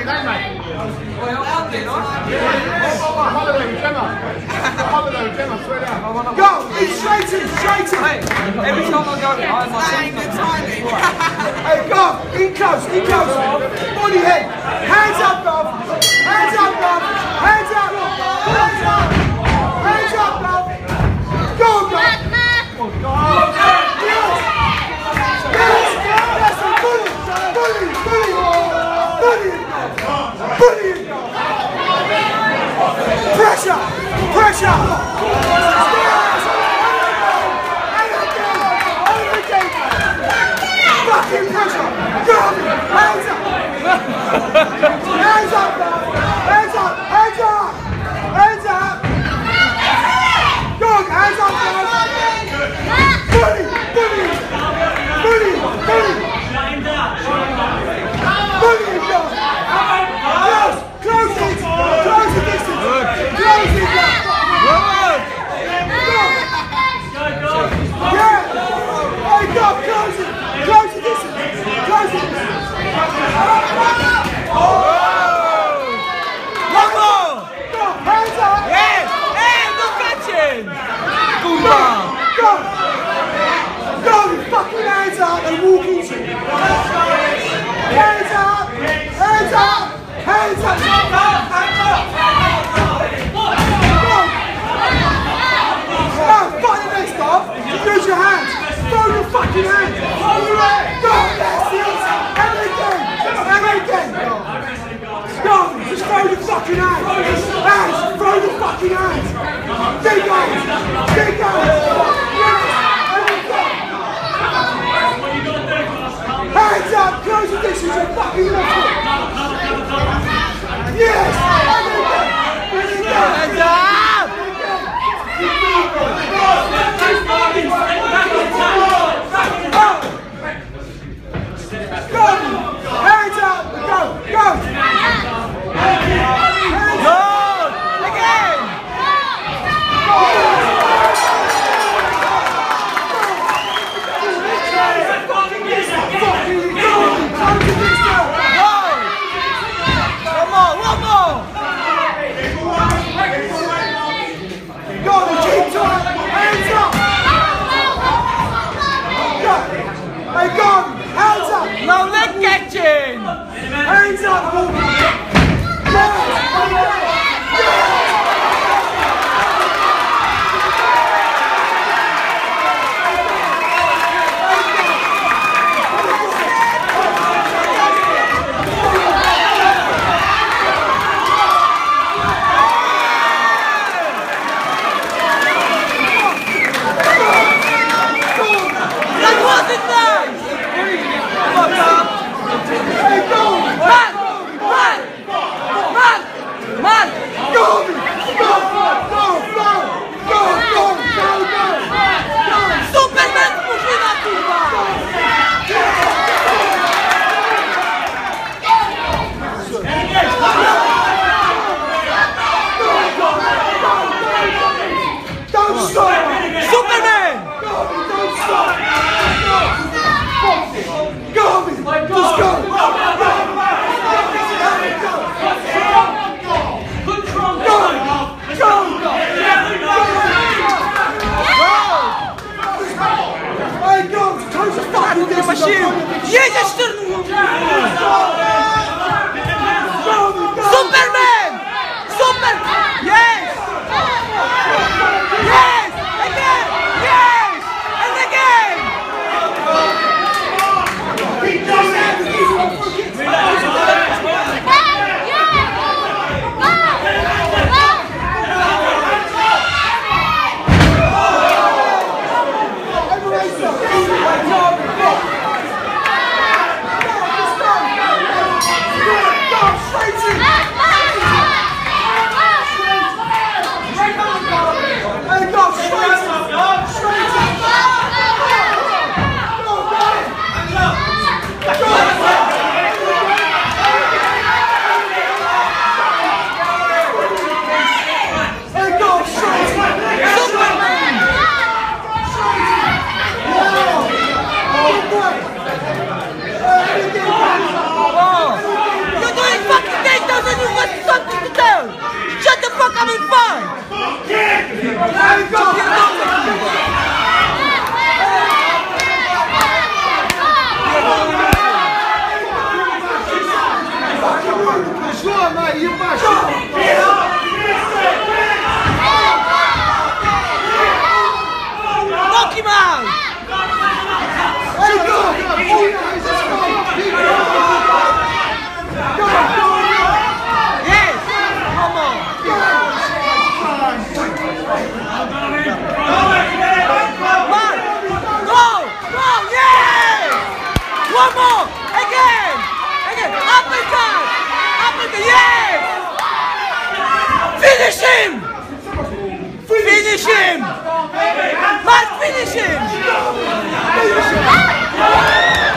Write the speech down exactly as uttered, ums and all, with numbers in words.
mate, don't mate. Well, I'm hunting, right? Holiday with Gemma. Holiday with Gemma, swear down. Go! He's straight in, straight in! Hey, every time I go, I have my Ain't good timing. Hey, go! In close, in close! Body head! Hands up, Bob! Hands up, Bob! Hands up! Hands up! Hands up, Bob! Go, Bob! Go! Yes! Yes! Yes! Bully! Bully! Bully! Bully! Bully! Pressure! Pressure! Fucking pressure! Go! Hands up! Hands up, man! Hands up! Hands up! Hands up! Go! Hands up, man! Bully! Bully! Bully! Bully! Bully him down! Close! Close it! Close the distance! Close it down! Yeah! Hey, go! Close it! Close the distance! Close the distance! One more! Go! Hands up! Yes! Hey, no catching! Good Go! man! Go! Go! Your fucking hands up and walk into it! Hands up! Hands up! Hands up! Go! No, fuck the next off! Use your hands! Throw your fucking hands! Go! That's it! And again! And again! Go! Just throw the fucking hands! Hands! Throw the fucking hands! Big hands! Big hands! Yes! And again! Hands up! Close the distance and fucking left foot! Yes! And again! And again! Hands up! Go! Hands up! Go! Go! Go! Again! Go! Come on, one more! more! Again! Again! Uppercut! Uppercut! Yes! Finish him! Finish him! Man, finish him!